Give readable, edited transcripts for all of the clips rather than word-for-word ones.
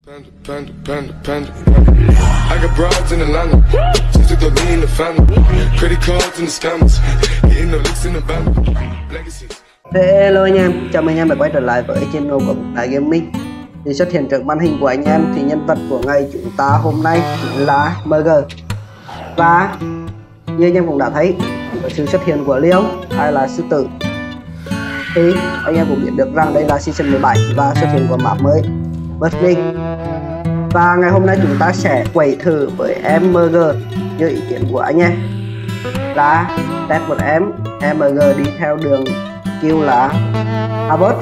I got broads in Atlanta, just took the lean in the family, credit cards and the scammers, hitting the licks in the band, legacies. Hello anh em, chào mừng anh em đã quay trở lại với channel của Đại Gaming. Thì xuất hiện trước màn hình của anh em thì nhân vật của ngày chúng ta hôm nay chính là MG. Và như anh em cũng đã thấy, với sự xuất hiện của Leon hay là sư tử thì anh em cũng biết được rằng đây là season 17 và xuất hiện của map mới Burning. Và ngày hôm nay chúng ta sẽ quẩy thử với em MG như ý kiến của anh em là test một em MG đi theo đường skill là Harvest.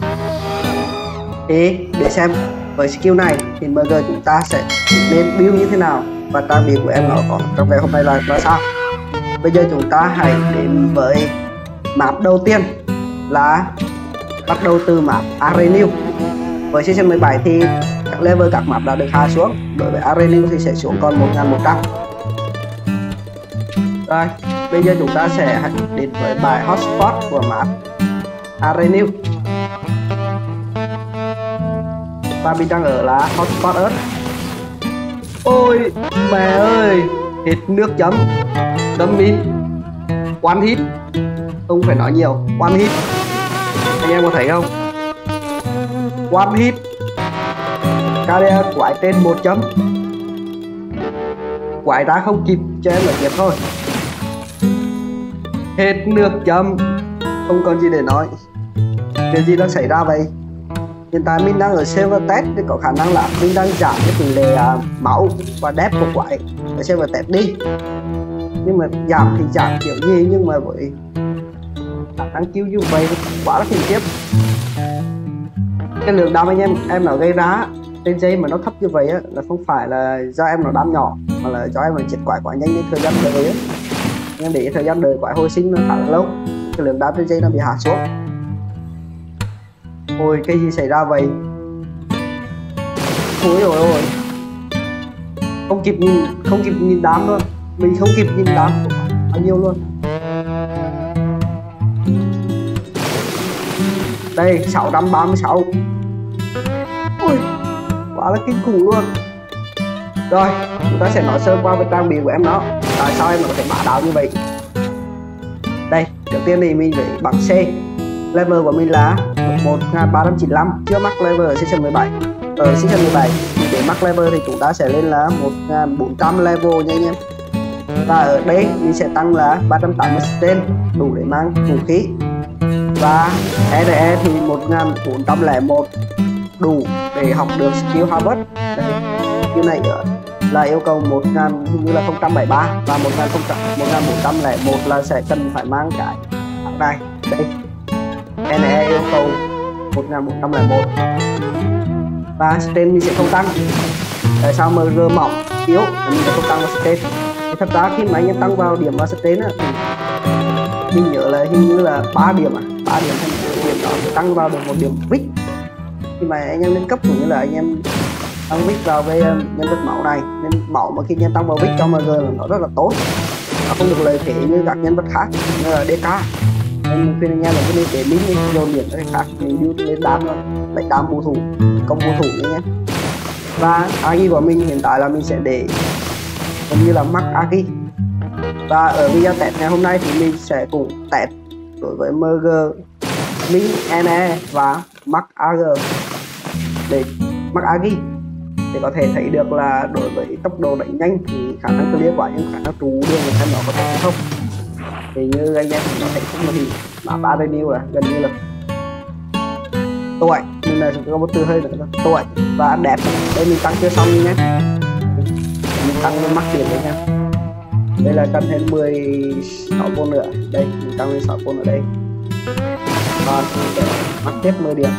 Thì để xem với skill này thì MG chúng ta sẽ nên build như thế nào và trang bị của em nó có trong ngày hôm nay là sao. Bây giờ chúng ta hãy đến với map đầu tiên là bắt đầu từ map Arenew. Với season 17 thì các level các map đã được hạ xuống, đối với Arenew thì sẽ xuống còn 1100. Rồi bây giờ chúng ta sẽ đến với bài hotspot của map Arenew. Và mình đang ở là hotspot Earth. Ôi mẹ ơi, hết nước chấm in one hit, không phải nói nhiều, one hit. Anh em có thấy không, one hit carrier quái trên 1 chấm, quái ra không kịp cho em là kịp thôi, hết nước chấm, không còn gì để nói. Chuyện gì đang xảy ra vậy? Hiện tại mình đang ở server test thì có khả năng là mình đang giảm cái tỷ lệ máu và đép của quái ở server test đi, nhưng mà giảm thì giảm kiểu gì, nhưng mà với khả năng cứu như vậy quá là khủng khiếp. Cái lượng đam anh em nó gây ra trên giây mà nó thấp như vậy á, là không phải là do em nó đam nhỏ mà là do em nó chết quái quá nhanh nên thời gian đợi á, nên để thời gian đợi quái hồi sinh nó khá là lâu, cái lượng đam trên giây nó bị hạ xuống. Ôi cái gì xảy ra vậy? Ôi ôi ôi, không kịp nhìn đám luôn, mình không kịp nhìn đám bao nhiêu luôn. Đây 636. Ui quá là kinh khủng luôn. Rồi chúng ta sẽ nói sơ qua về trang bị của em nó, tại sao em nó có thể bá đạo như vậy. Đây đầu tiên thì mình phải bằng C. Level của mình là 1395, chưa mắc level ở season 17. Ở season 17 để mắc level thì chúng ta sẽ lên là 1400 level nha anh em. Và ở đây mình sẽ tăng là 380 stone đủ để mang vũ khí. Và RE thì 1401 đủ để học được skill Harvest. Đây, skill này là yêu cầu 1000 như là 073 và 1401 là sẽ cần phải mang cái này. Đây NE yêu cầu 1101 và stain mình sẽ không tăng. Tại sao MG mỏng yếu mình sẽ không tăng vào stain? Thật ra khi mà anh em tăng vào điểm vào stain thì mình nhớ là hình như là 3 điểm 3 điểm thành điểm đó sẽ tăng vào được 1 điểm vích. Khi mà anh em lên cấp cũng như là anh em tăng vích vào cái nhân vật máu này, nên máu mà khi anh em tăng vào vích cho MG là nó rất là tốt, nó không được lợi thế như các nhân vật khác như là DK. Mình khuyên anh em là cứ để mình dồn điểm cho khác, mình build lên đam rồi, đánh đam bù thủ, công bù thủ nhé. Và Agi của mình hiện tại là mình sẽ để giống như là mắc Agi. Và ở video test ngày hôm nay thì mình sẽ cùng test đối với MG, Min, NE và mắc AG để mắc Agi để có thể thấy được là đối với tốc độ đánh nhanh thì khả năng clear quả, nhưng khả năng trú đường của em nó có thể hay không. Thì như anh em có thể không thì map Arenew là gần như là tội, nhưng là có một từ hơi nữa tội và đẹp. Đây mình tăng chưa xong nhé, mình tăng lên mắc điểm đấy nha. Đây là cần thêm 16 pôn nữa, đây mình tăng lên 6 pôn ở đây, còn mắc tiếp 10 điểm.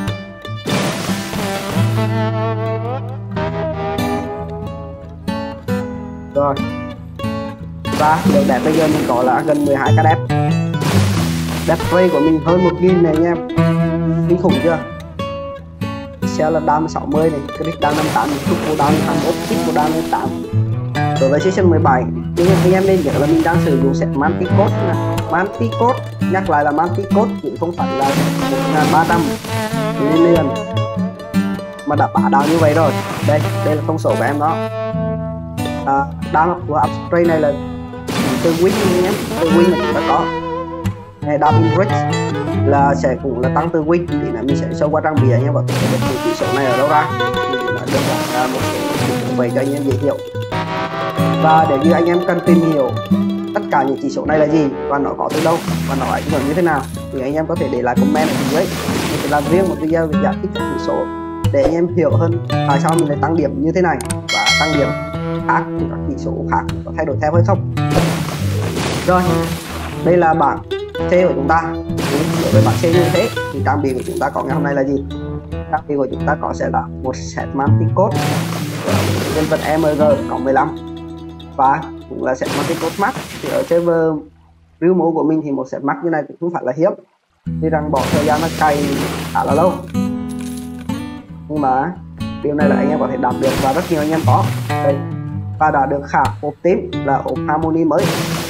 Rồi và lượng đẹp bây giờ mình có là gần 12k đẹp. Đẹp rate của mình hơn 1000 này anh em, kinh khủng chưa? Xe là đam 60 này, crit đam 58, trúc của đam 21, kích của đam 8. Đối với season 17 nhưng anh em nên nhớ là mình đang sử dụng set Manticode nè. Manticode, nhắc lại là Manticode chứ không phải là 1300 nên mà đã bả đào như vậy rồi. Đây là thông số của em đó. Đam của upgrade này là từ win nhé, từ win là chúng ta có. Đam index là sẽ cũng là tăng từ win, thì là mình sẽ sâu qua trang bìa nhé, và biết chỉ số này ở đâu ra. Mình đã đơn giản ra một số về cho anh em dễ hiểu. Và để như anh em cần tìm hiểu tất cả những chỉ số này là gì và nó có từ đâu và nó ảnh hưởng như thế nào, thì anh em có thể để lại comment ở phía dưới. Mình sẽ làm riêng một video về giải thích các chỉ số để anh em hiểu hơn tại sao mình lại tăng điểm như thế này và tăng điểm khác thì các chỉ số khác có thay đổi theo hay không. Rồi, đây là bảng C của chúng ta. Đối với bảng C như thế thì trang bị của chúng ta có ngày hôm nay là gì? Trang bị của chúng ta có sẽ là một set multi code nhân vật MG có 15 và cũng là set multi code max. Thì ở server real mode của mình thì một set max như này cũng không phải là hiếm, tuy rằng bỏ thời gian nó cày khá là lâu, nhưng mà điều này là anh em có thể đạt được và rất nhiều anh em có đây. Và đã được khả hộp tím là hộp harmony mới,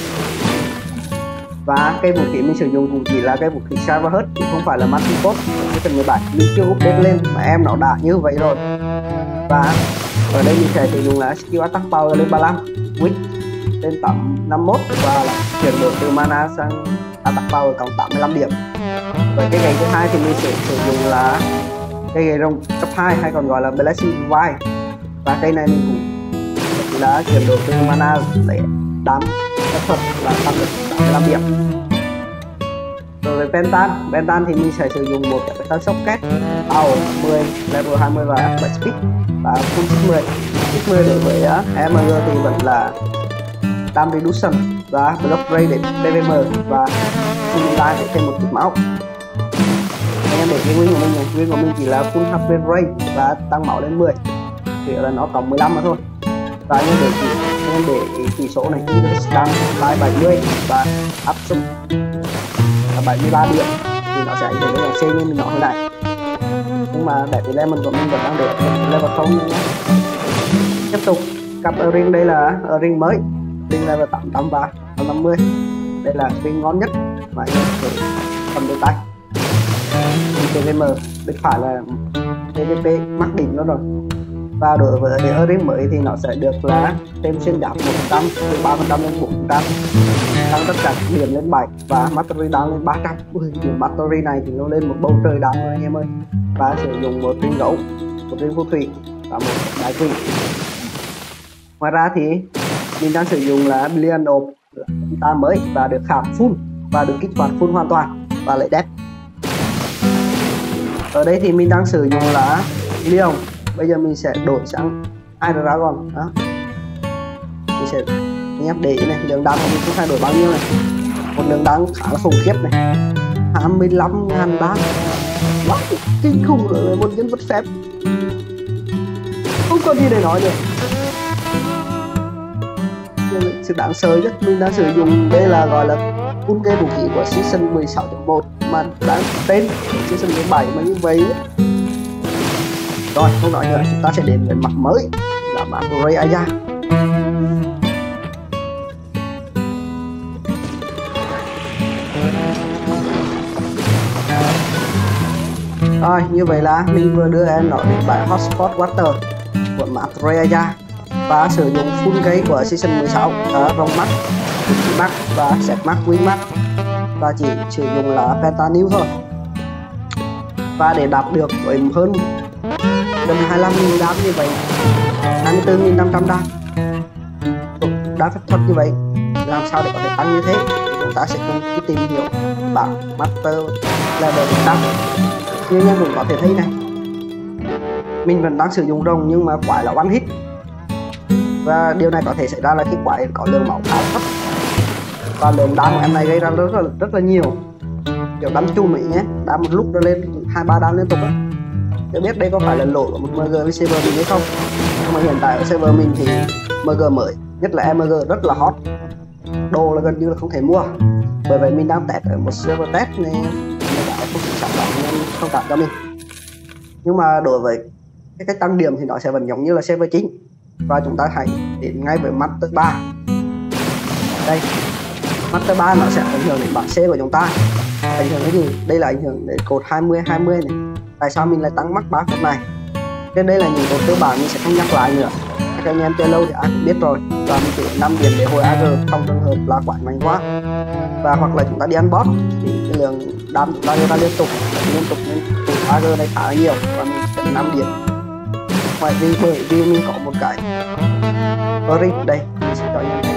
và cái vũ khí mình sử dụng cũng chỉ là cái vũ khí Cyber Heart, không phải là multi code. Cái phần 17 mình chưa update lên mà em nó đã như vậy rồi. Và ở đây mình sẽ sử dụng là skill attack power lên 35, win lên 51 và chuyển đổi từ mana sang attack power cộng 85 điểm. Với cái gậy thứ hai thì mình sẽ sử dụng là cây gậy rồng cấp 2 hay còn gọi là Blessing Divine, và cây này mình cũng là chuyển đổi từ mana để đám phép thuật là tăng được 85 điểm. Rồi với Pentan thì mình sẽ sử dụng một cái Pentan Socket Power 10 level 20 và Attack Speed và full sức 10. Sức 10 đối với MG thì vẫn là Dam Reduction và Block Ray để PVM và Full Life để thêm một chút máu. Anh em để cái win của mình này, win của mình chỉ là Full HP Ray và tăng máu lên 10, thì là nó cộng 15 mà thôi. Và anh em để chỉ số này Dam 70 và áp dụng là 73 điểm thì nó sẽ ảnh hưởng đến là C như mình nói hồi nãy, nhưng mà để cái level của mình vẫn đang để level 0 nhé. Tiếp tục cặp ring, đây là ring mới, ring level 800 và 50. Đây là ring ngon nhất mà anh em có thể cầm được tay. PVM bên phải là PVP mắc đỉnh nó rồi. Và đối với cái ring mới thì nó sẽ được là thêm xuyên giáp 1%, từ 3% lên 4%, tăng tất cả điểm lên 7 và mastery down lên 300. Điểm mastery này thì nó lên một bầu trời down rồi anh em ơi. Và sử dụng một ring gấu, một ring phù thủy và một đại quỷ. Ngoài ra thì mình đang sử dụng là Billion Orb ta mới và được khảm full và được kích hoạt full hoàn toàn và lấy đẹp. Ở đây thì mình đang sử dụng là Leon. Bây giờ mình sẽ đổi sang Hydra Dragon đó. Mình sẽ anh em để ý này, lượng đam của mình cũng thay đổi bao nhiêu này. Một lượng đam khá là khủng khiếp này, 25.000 đam, quá kinh khủng rồi, một nhân vật phép không có gì để nói được. Sự đáng sợ nhất mình đã sử dụng đây là gọi là full game vũ khí của season 16.1 mà đã tên season 17 mà như vậy. Rồi không nói nữa, chúng ta sẽ đến với map mới là map Ray Aya. Rồi như vậy là mình vừa đưa em nó đến bài Hotspot Water của map Ray Aya và sử dụng full game của season 16 rồng max, max và set max, win max, và chỉ sử dụng là Pentanew thôi. Và để đạt được với hơn gần 25.000 đam như vậy, 24.500 đam đá phép thuật như vậy, làm sao để có thể tăng như thế? Chúng ta sẽ cùng đi tìm hiểu bảng master level 100. Như anh em cũng có thể thấy này, mình vẫn đang sử dụng rồng nhưng mà quái là one hit, và điều này có thể xảy ra là khi quái có lượng máu khá thấp và lượng đam của em này gây ra rất là nhiều, kiểu đam chùm ấy nhé, đam một lúc nó lên 2-3 đam liên tục á. Chưa biết đây có phải là lỗi của một MG với server mình hay không, nhưng mà hiện tại ở server mình thì MG mới, nhất là MG rất là hot, đồ là gần như là không thể mua. Bởi vậy mình đang test ở một server test nên người ta không chịu sản phẩm nên không tặng cho mình. Nhưng mà đối với cái cách tăng điểm thì nó sẽ vẫn giống như là server chính. Và chúng ta hãy đến ngay với Master 3. Đây, Master 3 nó sẽ ảnh hưởng đến bảng C của chúng ta. Ảnh hưởng cái gì? Đây là ảnh hưởng đến cột 20-20 này. Tại sao mình lại tăng max 3 cột này? Ok, Trên đây là những cột cơ bản mình sẽ không nhắc lại nữa, các anh em chơi lâu thì ai cũng biết rồi. Và mình chỉ 5 điểm để hồi AG trong trường hợp là quái mạnh quá, và hoặc là chúng ta đi ăn boss thì cái lượng đam chúng ta đưa ra liên tục nên tụ AG này khá là nhiều, và mình sẽ 5 điểm. Bởi vì mình có một cái ring đây, mình sẽ cho anh em thấy.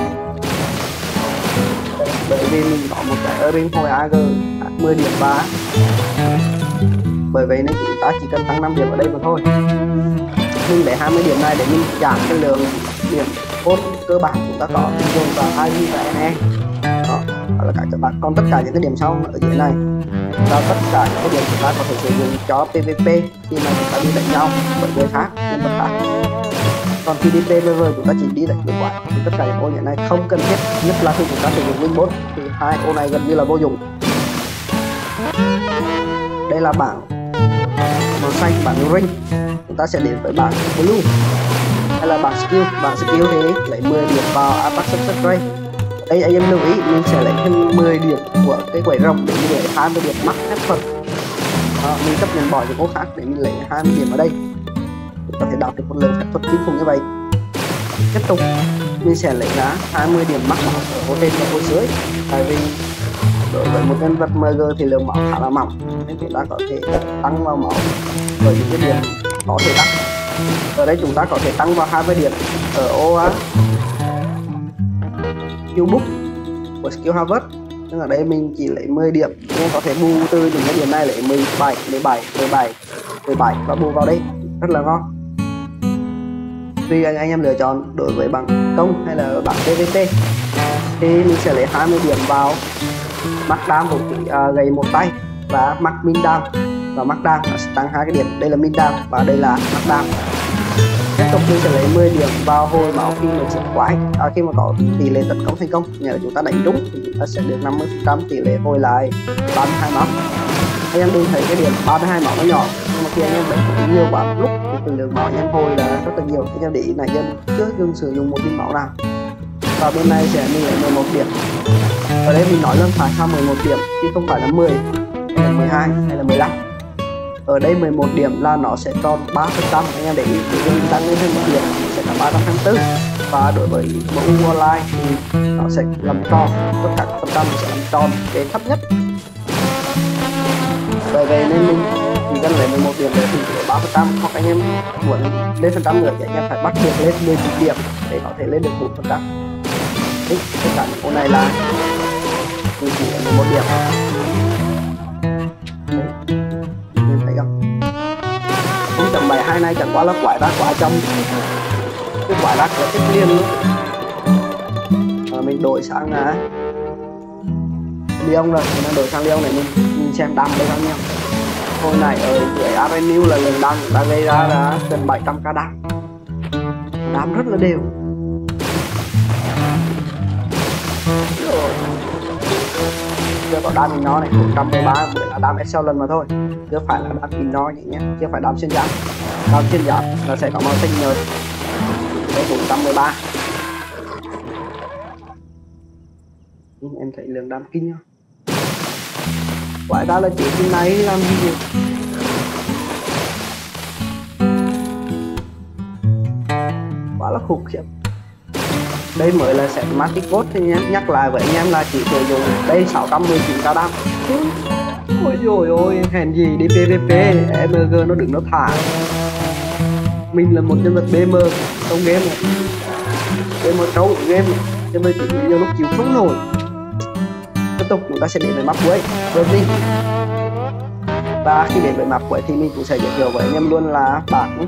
Bởi vì mình có một cái ring hồi AG 10 điểm 3, bởi vậy nên chúng ta chỉ cần tăng 5 điểm ở đây mà thôi. Mình để 20 điểm này để mình giảm cái lượng điểm cốt cơ bản chúng ta có dồn vào 2 và NE. Đó là cả các bạn. Còn tất cả những cái điểm sau ở dưới này là tất cả những cái điểm chúng ta có thể sử dụng cho PVP khi mà chúng ta đi đánh nhau với người khác, nhân vật khác. Còn khi đi PVP chúng ta chỉ đi đánh với quái thì tất cả những ô như này không cần thiết, nhất là khi chúng ta sử dụng Win 4 thì hai ô này gần như là vô dụng. Đây là bảng màu xanh, bảng ring. Chúng ta sẽ đến với bảng blue hay là bảng skill. Bảng skill thì lấy 10 điểm vào attack success rate. Đây anh em lưu ý, mình sẽ lấy thêm 10 điểm của cái quẩy rồng để mình lấy 20 điểm mắc phép thuật. Mình chấp nhận bỏ những ô khác để mình lấy 20 điểm ở đây. Chúng ta sẽ đạt được một lượng phép thuật kinh khủng như vậy. Tiếp tục mình sẽ lấy ra 20 điểm mắc máu ở ô trên và ô dưới. Tại vì đối với một nhân vật MG thì lượng máu khá là mỏng, nên chúng ta có thể tăng vào máu với những cái điểm có thể tăng. Ở đây chúng ta có thể tăng vào 20 điểm ở ô skill book của skill harvest, nhưng ở đây mình chỉ lấy 10 điểm nên có thể bù từ những cái điểm này lấy 17 và bù vào đây rất là ngon. Tùy anh em lựa chọn. Đối với bảng công hay là bảng PVP thì mình sẽ lấy 20 điểm vào mắc đam vũ khí gầy một tay và mắc min đam, và mắc đam nó sẽ tăng 2 cái điểm. Đây là min đam và đây là mắc đam. Tiếp tục mình sẽ lấy 10 điểm vào hồi máu khi mình giết quái, khi mà có tỷ lệ tấn công thành công. Nhờ chúng ta đánh trúng thì chúng ta sẽ được 50% tỷ lệ hồi lại 32 máu. Anh em đừng thấy cái điểm 32 máu nó nhỏ, nhưng mà khi anh em đánh cũng nhiều quá lúc thì từ lượng máu anh em hồi là rất là nhiều. Anh em để ý này, dân chưa dừng sử dụng một viên máu nào. Và bên này sẽ mình lấy 11 điểm. Ở đây mình nói lần phải sao 11 điểm chứ không phải là 10 hay là 12 hay là 15. Ở đây 11 điểm là nó sẽ tròn 3%. Anh em để ý, để mình tăng lên thêm 1 điểm sẽ là 324. Và đối với MU online thì nó sẽ làm tròn, tất cả các phần trăm sẽ làm tròn đến thấp nhất. Bởi vậy nên mình chỉ cần lấy 11 điểm để thì 3%, hoặc anh em muốn lên phần trăm nữa thì anh em phải bắt được lên 19 điểm để có thể lên được 4%. Tất cả những con này là mình chỉ ở 11 điểm. Mình thấy không? 0.72 này chẳng qua là quái ra quá trong cái quái ra của tích liên luôn. Và mình đổi sang Leon rồi, mình đang đổi sang Leon này mình xem đam đây bao nhiêu. Hồi này ở dưới Avenue là lần đam đã gây ra là gần 700k đam. Đam rất là đều. Chưa có đam mình nó này, 113 mới là đam excellent mà thôi, chưa phải là đam mình nó nhỉ, chưa phải đam xuyên giáp. Đam xuyên giáp nó sẽ có màu xanh nhợt. Đây 113. Em thấy lượng đam kinh không? Quả ra là chỉ cái này làm gì vậy? Quá là khủng khiếp. Đây mới là set Magic Code thì nhé. Nhắc lại với anh em là chỉ sử dụng đây 619k đam. Ôi dồi ôi, hèn gì đi PVP MG nó đừng nó thả. Mình là một nhân vật BM trong game này, BM trâu của game này, cho nên chỉ nhiều lúc chịu không nổi. Tiếp tục chúng ta sẽ đến với map cuối Burning. Và khi đến với map cuối thì mình cũng sẽ giới thiệu với anh em luôn là bảng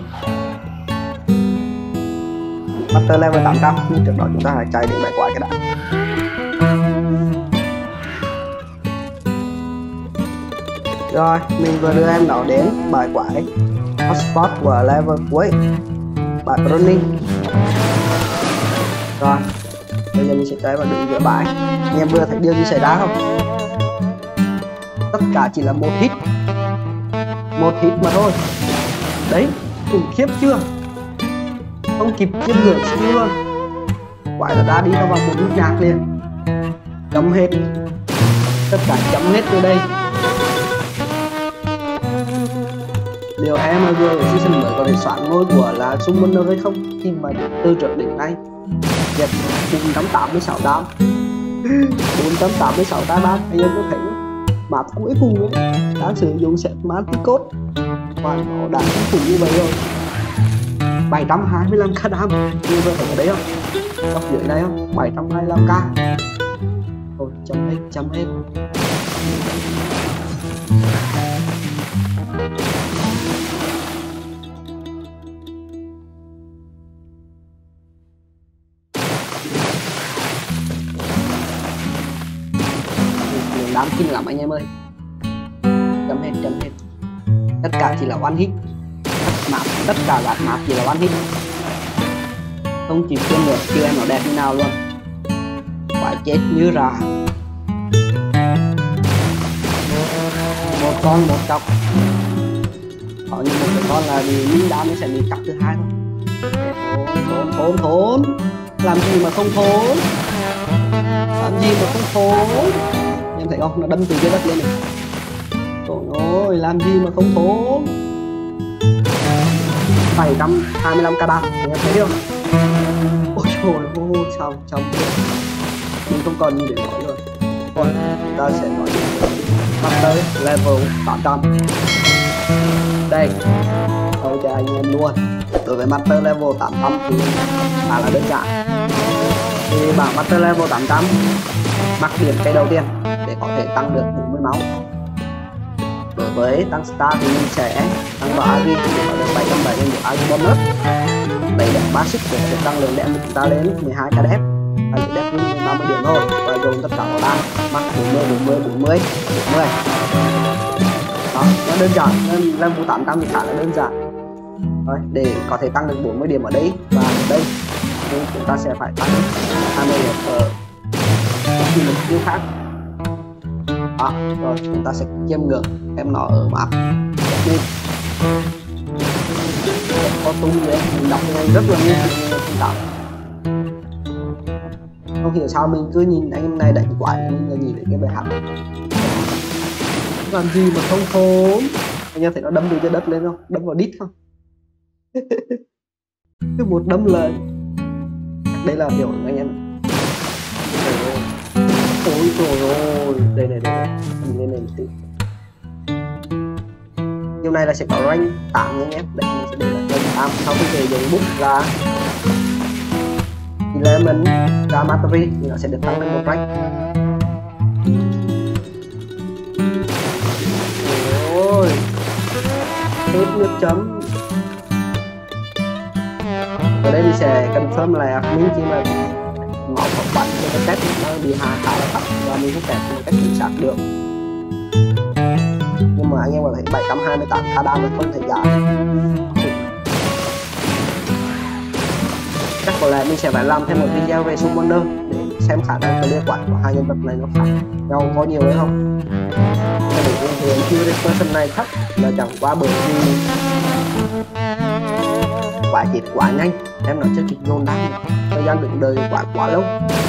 Master level 800, nhưng trước đó chúng ta phải chạy đến bài quái cái đã. Rồi, mình vừa đưa em nó đến bài quái hotspot của level cuối, bài Burning. Rồi, bây giờ mình sẽ chạy vào đường giữa bãi. Anh em vừa thấy điều gì xảy ra không? Tất cả chỉ là một hit mà thôi. Đấy, khủng khiếp chưa? Không kịp chiêm ngưỡng skill luôn. Quái là đã đi vào một nút nhạc liền. Chấm hết. Tất cả chấm hết từ đây. liệu MG ở season mới có thể soạn ngôi của là Summoner hay không, khi mà từ trước đến nay dẹp 486 đam 486 đam anh em có thấy không? Map cuối cùng ấy đã sử dụng set Manticode và nó đã kinh khủng như vậy rồi. 725k đam như vừa thấy ở đấy không, góc dưới này không, 725k. Thôi chấm hết. Đám kinh lắm anh em ơi. Chấm hết. Tất cả chỉ là one hit. Tất cả các map chỉ là one hit. Không chịu quên được chiêu em nó đẹp như nào luôn. Phải chết như rà. Một con một chọc. Có như một cái con là bị lính đám nó sẽ bị chọc thứ hai thôi. Thốn. Làm gì mà không thốn. Em thấy không, nó đâm từ dưới đất lên này. Trời ơi, làm gì mà không thốn. 725k đam, em thấy không? Ôi trời ơi, sao mình không còn gì để nói rồi. Rồi, chúng ta sẽ nói Master level 800. Đây, thôi cho anh em luôn. Đối với Master level 800 thì khá là đơn giản. Thì bảng Master level 800 mặc điểm cây đầu tiên để có thể tăng được 40 máu. Đối với tăng star thì mình sẽ tăng vào AG để có được 770 được AG bonus. Đây là basic để có thể tăng lượng đệm của chúng ta lên 12k đép. Và chỉ đép luôn 30 điểm thôi và dùng tất cả vào đam mắc 40. Đó, nó đơn giản nên level 800 thì khá là đơn giản. Rồi, để có thể tăng được 40 điểm ở đây và ở đây thì chúng ta sẽ phải tăng 20 điểm ở một chiêu khác. Đó, rồi chúng ta sẽ chiêm ngưỡng em nó ở map đi. Có tung vậy mình đọc rất là nhanh chúng ta không hiểu sao mình cứ nhìn anh em này đánh quả mình là nhìn thấy cái bài hát làm gì mà không thốn. Anh em thấy nó đâm từ dưới đất lên không, đâm vào đít không. Cứ một đâm lời đây là biểu anh em. Ôi trời ơi, đây mình lên này một tí. Điều này là sẽ có rank 8 nha em. Đây mình sẽ để là rank 8 sau khi về dùng bút ra Element ra Mastery thì nó sẽ được tăng lên một rank. Ôi hết nước chấm. Ở đây mình sẽ confirm là mình chỉ mà máu của bạn cái test nó bị khá là thấp và mình không test một cách chính xác được. Nhưng mà anh em có thấy 728k đam là không thể giảm. Chắc có lẽ mình sẽ phải làm thêm một video về Summoner để xem khả năng clear quái của hai nhân vật này nó khác nhau có nhiều hay không. Để hiện kill person này thấp là chẳng qua bởi vì quả chết quá nhanh, em nó chưa kịp dồn đam, thời gian đứng đợi quá lâu.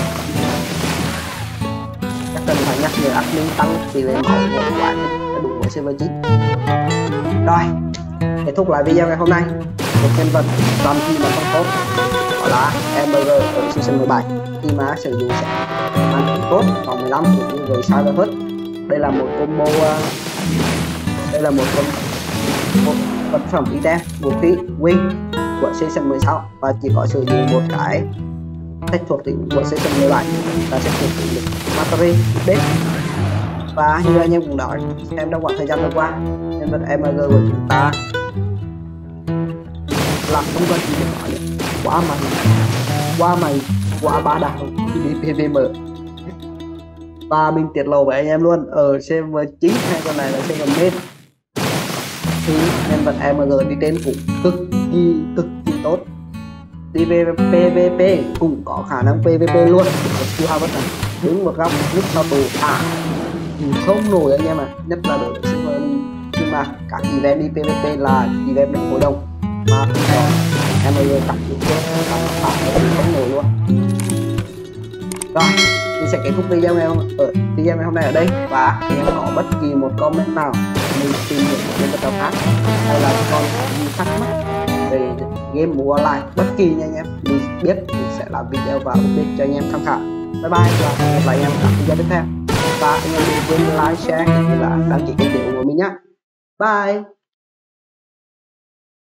Chắc cần phải nhắc nhở admin tăng tỷ lệ máu của quả để đủ với server 9. Rồi, kết thúc lại video ngày hôm nay. Một nhân vật làm gì mà không tốt đó là MG ở season 17 khi mà sử dụng sẽ ăn tốt vòng 15 cũng như với Cyberpunk. Đây là một combo, đây là một vật phẩm item vũ khí win của season 16 và chỉ có sử dụng một cái sách thuộc tính của season 17 là sẽ thuộc tính được Mastery đấy. Và như anh em cũng nói xem trong khoảng thời gian vừa qua nhân vật MG của chúng ta làm không có gì để nói nữa. Quá bá đạo đi PVM. Và mình tiết lộ với anh em luôn, ở server chính hay con này là server main thì nhân vật MG đi trên cũng cực kỳ tốt. Đi PVP cũng có khả năng PVP luôn. Skill harvest này đứng một góc lúc sau tù không nổi anh em nhất là đối với server nhưng mà các event đi PVP là event đánh hội đồng mà không có MG chặt được không nổi luôn. Rồi mình sẽ kết thúc video ngày hôm nay ở đây. Và anh em có bất kỳ một comment nào mình tìm hiểu một game battle khác hay là còn gì thắc mắc về game mua online bất kỳ nha anh em, mình biết mình sẽ làm video và update cho anh em tham khảo. Bye bye và hẹn gặp lại anh em ở video tiếp theo. Và anh em đừng quên like, share cũng như là đăng ký kênh để ủng hộ mình nhé. Bye.